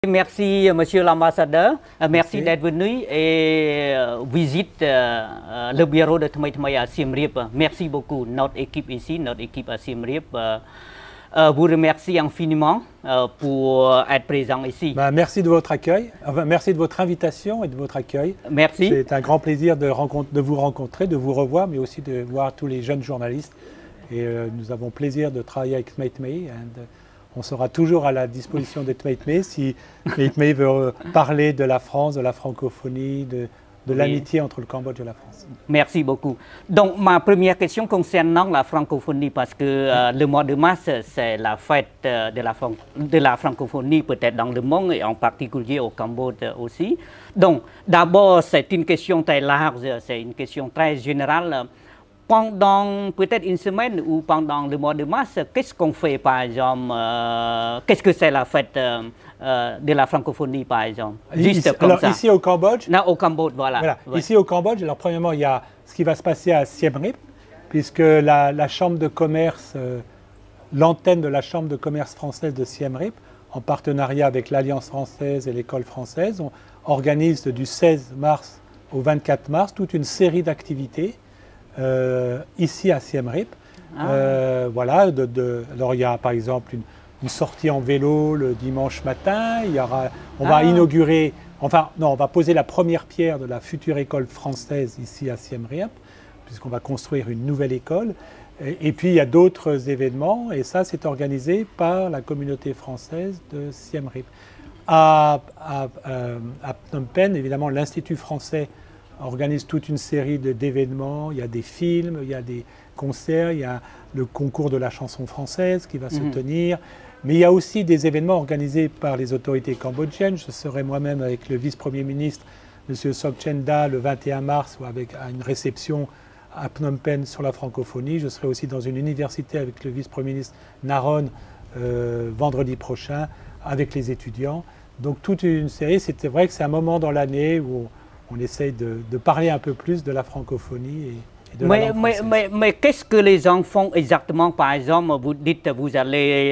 Merci, monsieur l'ambassadeur. Merci d'être venu et visite le bureau de Tmei Tmei à Siem Reap. Merci beaucoup. Notre équipe ici, notre équipe à Siem Reap, vous remercie infiniment pour être présent ici. Merci de votre accueil, merci de votre invitation et de votre accueil. Merci. C'est un grand plaisir de vous rencontrer, de vous revoir, mais aussi de voir tous les jeunes journalistes. Et nous avons plaisir de travailler avec Tmei Tmei. On sera toujours à la disposition de Tmei Tmei si Tmei Tmei veut parler de la France, de la francophonie, de l'amitié entre le Cambodge et la France. Merci beaucoup. Donc, ma première question concernant la francophonie, parce que le mois de mars, c'est la fête de la francophonie, peut-être dans le monde, et en particulier au Cambodge aussi. Donc, d'abord, c'est une question très large, c'est une question très générale. Pendant peut-être une semaine ou pendant le mois de mars, qu'est-ce qu'on fait, par exemple? Qu'est-ce que c'est la fête de la francophonie, par exemple? Juste comme ça. Ici au Cambodge? Non, au Cambodge, voilà. Ouais. Ici au Cambodge, alors premièrement, il y a ce qui va se passer à Siem Reap, puisque la Chambre de commerce, l'antenne de la Chambre de commerce française de Siem Reap, en partenariat avec l'Alliance française et l'École française, on organise du 16 mars au 24 mars toute une série d'activités ici à Siem Reap. Voilà, alors il y a par exemple une sortie en vélo le dimanche matin, on va inaugurer, on va poser la première pierre de la future école française ici à Siem Reap, puisqu'on va construire une nouvelle école. Et puis il y a d'autres événements, et ça c'est organisé par la communauté française de Siem Reap. À Phnom Penh, évidemment, l'Institut français organise toute une série d'événements. Il y a des films, il y a des concerts, il y a le concours de la chanson française qui va se tenir. Mais il y a aussi des événements organisés par les autorités cambodgiennes. Je serai moi-même avec le vice-premier ministre, M. Sok Chenda, le 21 mars, avec une réception à Phnom Penh sur la francophonie. Je serai aussi dans une université avec le vice-premier ministre Naron vendredi prochain, avec les étudiants. Donc toute une série. C'était vrai que c'est un moment dans l'année où on essaye de parler un peu plus de la francophonie et de la langue française. Mais qu'est-ce que les gens font exactement? Par exemple, vous dites vous allez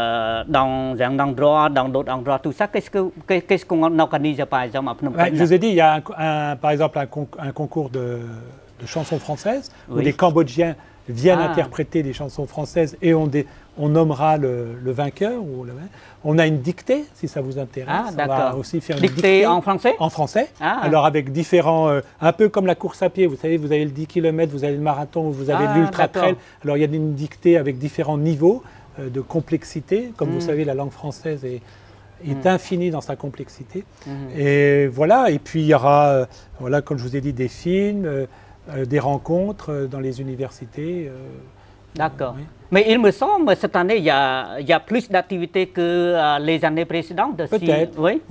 dans un endroit, dans d'autres endroits, tout ça. Qu'est-ce qu'on organise par exemple à Phnom Penh? Je vous ai dit, il y a par exemple un concours de chansons françaises où les Cambodgiens viennent interpréter des chansons françaises et on nommera le vainqueur. On a une dictée, si ça vous intéresse. On va aussi faire une dictée en français? En français. Alors avec différents, un peu comme la course à pied, vous savez, vous avez le 10 km, vous avez le marathon, vous avez l'ultra trail. Alors il y a une dictée avec différents niveaux de complexité. Comme vous savez, la langue française est infinie dans sa complexité. Et voilà, et puis il y aura, voilà, comme je vous ai dit, des films, des rencontres dans les universités. D'accord. Oui. Mais il me semble cette année, il y a plus d'activités que les années précédentes. Peut-être,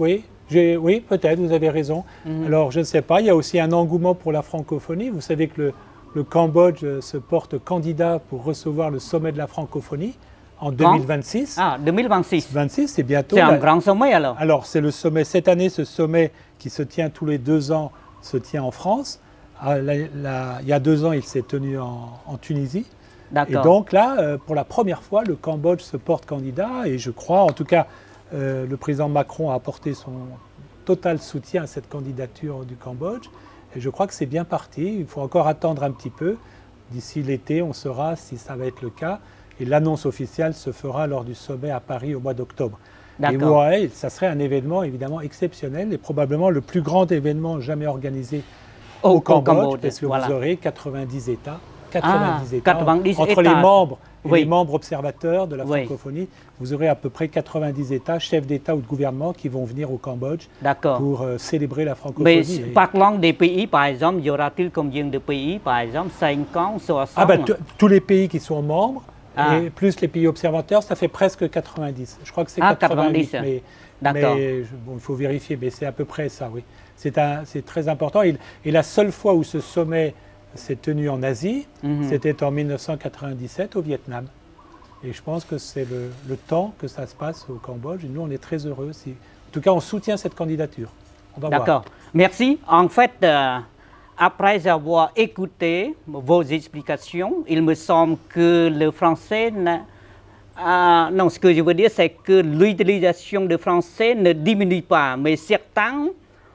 oui, peut-être, vous avez raison. Alors, je ne sais pas, il y a aussi un engouement pour la francophonie. Vous savez que le Cambodge se porte candidat pour recevoir le sommet de la francophonie en 2026. Ah, 2026. 2026, c'est bientôt. C'est un grand sommet alors. Alors, c'est le sommet, cette année, ce sommet qui se tient tous les 2 ans, se tient en France. Il y a 2 ans, il s'est tenu en Tunisie. Et donc là, pour la première fois, le Cambodge se porte candidat et je crois, en tout cas, le président Macron a apporté son total soutien à cette candidature du Cambodge. Et je crois que c'est bien parti. Il faut encore attendre un petit peu. D'ici l'été, on saura si ça va être le cas. Et l'annonce officielle se fera lors du sommet à Paris au mois d'octobre. Et vous voyez, ça serait un événement évidemment exceptionnel et probablement le plus grand événement jamais organisé au Cambodge, parce que vous aurez 90 États. 90 États. Entre les membres et les membres observateurs de la francophonie, vous aurez à peu près 90 États, chefs d'État ou de gouvernement qui vont venir au Cambodge pour célébrer la francophonie. Mais parlant des pays, par exemple, y aura-t-il combien de pays, par exemple, 50, 60? Tous les pays qui sont membres, et plus les pays observateurs, ça fait presque 90. Je crois que c'est 90, mais il faut vérifier, mais c'est à peu près ça, oui. C'est très important. Et la seule fois où ce sommet s'est tenu en Asie, c'était en 1997 au Vietnam. Et je pense que c'est le temps que ça se passe au Cambodge. Et nous, on est très heureux. En tout cas, on soutient cette candidature. D'accord. Merci. En fait, après avoir écouté vos explications, il me semble que le français Non, ce que je veux dire, c'est que l'utilisation de français ne diminue pas, mais certains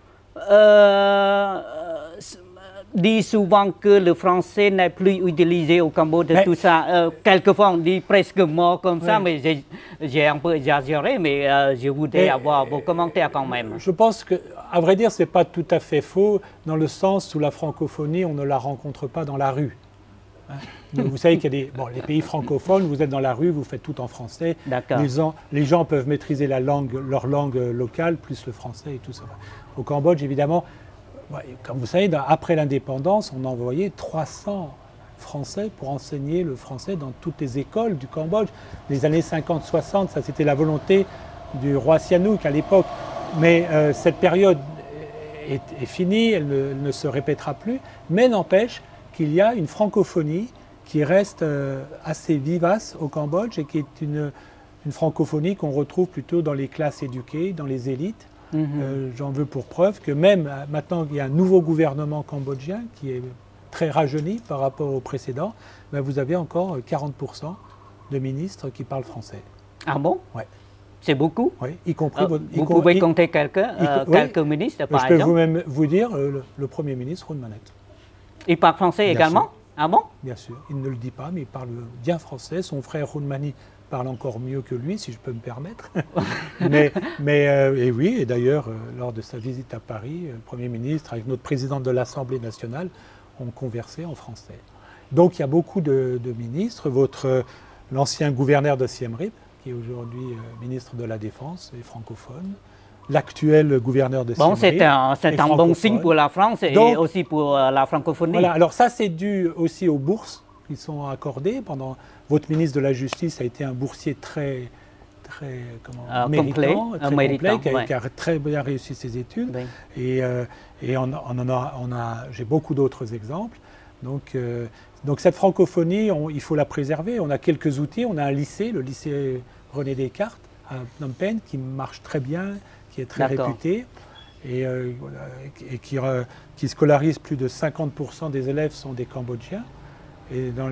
disent souvent que le français n'est plus utilisé au Cambodge, tout ça. Quelquefois, on dit presque mort comme ça, mais j'ai un peu exagéré, mais je voudrais avoir vos commentaires quand même. Je pense que, à vrai dire, ce n'est pas tout à fait faux, dans le sens où la francophonie, on ne la rencontre pas dans la rue. Vous savez qu'il y a les pays francophones, vous êtes dans la rue, vous faites tout en français. Les gens peuvent maîtriser leur langue locale, plus le français et tout ça. Au Cambodge, évidemment, comme vous savez, après l'indépendance, on a envoyé 300 Français pour enseigner le français dans toutes les écoles du Cambodge. Les années 50-60, ça c'était la volonté du roi Sihanouk à l'époque. Mais cette période est finie, elle ne se répétera plus. Mais n'empêche qu'il y a une francophonie qui reste assez vivace au Cambodge et qui est une francophonie qu'on retrouve plutôt dans les classes éduquées, dans les élites. J'en veux pour preuve que même maintenant qu'il y a un nouveau gouvernement cambodgien qui est très rajeuni par rapport au précédent, vous avez encore 40% de ministres qui parlent français. Ah bon? Oui. C'est beaucoup? Oui, y compris... vous pouvez compter quelques ministres, par exemple? Je peux même vous dire, le Premier ministre, Hun Manet. Il parle français également? Sûr. Ah bon? Bien sûr, il ne le dit pas, mais il parle bien français. Son frère Hun Mani parle encore mieux que lui, si je peux me permettre. Et oui, et d'ailleurs, lors de sa visite à Paris, le Premier ministre, avec notre président de l'Assemblée nationale, ont conversé en français. Donc il y a beaucoup de ministres. L'ancien gouverneur de Siem Reap, qui est aujourd'hui ministre de la Défense, est francophone. L'actuel gouverneur de Siem Reap c'est un bon signe pour la France et aussi pour la francophonie. Voilà, alors ça c'est dû aussi aux bourses qui sont accordées. Votre ministre de la Justice a été un boursier très méritant, qui a très bien réussi ses études. Oui. Et j'ai beaucoup d'autres exemples. Donc cette francophonie, il faut la préserver. On a quelques outils. On a un lycée, le lycée René Descartes à Phnom Penh, qui marche très bien, qui est très réputé et qui scolarise plus de 50% des élèves sont des Cambodgiens. Et dans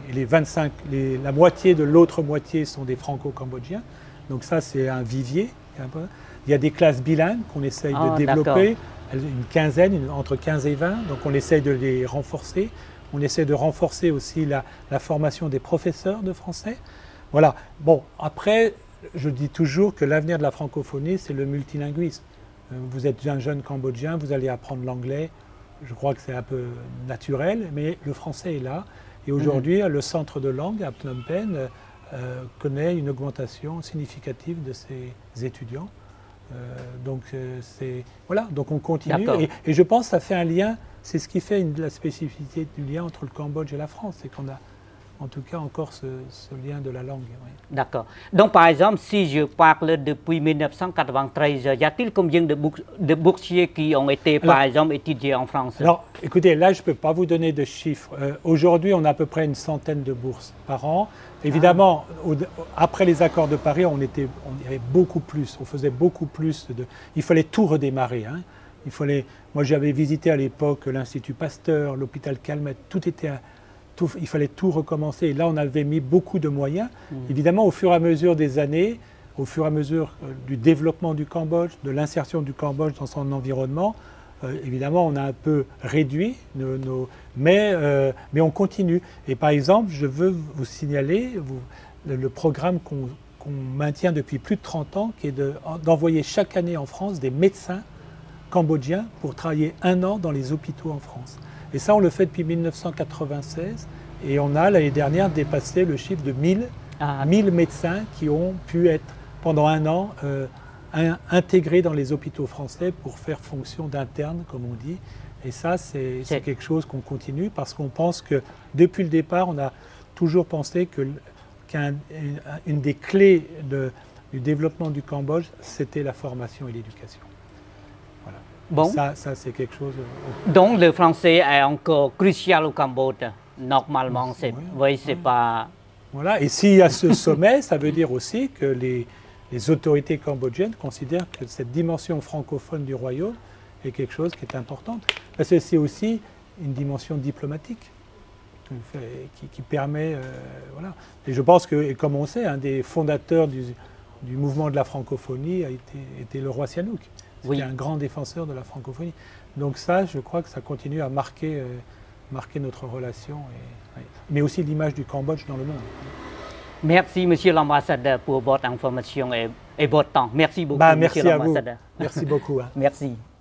la moitié de l'autre moitié sont des franco-cambodgiens. Donc ça, c'est un vivier. Il y a des classes bilingues qu'on essaye de développer, une quinzaine, entre 15 et 20. Donc on essaye de les renforcer. On essaie de renforcer aussi la formation des professeurs de français. Voilà. Bon, après, je dis toujours que l'avenir de la francophonie, c'est le multilinguisme. Vous êtes un jeune Cambodgien, vous allez apprendre l'anglais. Je crois que c'est un peu naturel, mais le français est là. Et aujourd'hui, le centre de langue à Phnom Penh connaît une augmentation significative de ses étudiants. Donc on continue. Et je pense que ça fait un lien, c'est ce qui fait la spécificité du lien entre le Cambodge et la France, c'est qu'on a en tout cas encore ce lien de la langue. Oui. D'accord. Donc par exemple, si je parle depuis 1993, y a-t-il combien de boursiers qui ont été par exemple étudiés en France? Alors écoutez, là je ne peux pas vous donner de chiffres. Aujourd'hui on a à peu près une centaine de bourses par an. Évidemment, après les accords de Paris, on y avait beaucoup plus, on faisait beaucoup plus. Il fallait tout redémarrer. Hein. Moi j'avais visité à l'époque l'Institut Pasteur, l'hôpital Calmette, il fallait tout recommencer. Et là, on avait mis beaucoup de moyens. Évidemment, au fur et à mesure des années, au fur et à mesure du développement du Cambodge, de l'insertion du Cambodge dans son environnement, évidemment, on a un peu réduit, mais on continue. Et par exemple, je veux vous signaler le programme qu'on maintient depuis plus de 30 ans, qui est d'envoyer chaque année en France des médecins cambodgiens pour travailler 1 an dans les hôpitaux en France. Et ça, on le fait depuis 1996. Et on a, l'année dernière, dépassé le chiffre de 1000 médecins qui ont pu être, pendant 1 an, intégrés dans les hôpitaux français pour faire fonction d'interne, comme on dit. Et ça, c'est quelque chose qu'on continue parce qu'on pense que, depuis le départ, on a toujours pensé qu'une des clés du développement du Cambodge, c'était la formation et l'éducation. Voilà. Bon. Ça c'est quelque chose... Donc le français est encore crucial au Cambodge, normalement. C'est pas... Voilà, et s'il y a ce sommet, ça veut dire aussi que les autorités cambodgiennes considèrent que cette dimension francophone du royaume est quelque chose qui est importante. Parce que c'est aussi une dimension diplomatique. qui permet, voilà. Et je pense que, et comme on sait, un des fondateurs du mouvement de la francophonie était le roi Sihanouk. C'était un grand défenseur de la francophonie. Donc ça, je crois que ça continue à marquer notre relation, mais aussi l'image du Cambodge dans le monde. Merci, Monsieur l'ambassadeur, pour votre information et votre temps. Merci beaucoup, Merci Monsieur à vous. l'ambassadeur. Merci beaucoup. Merci.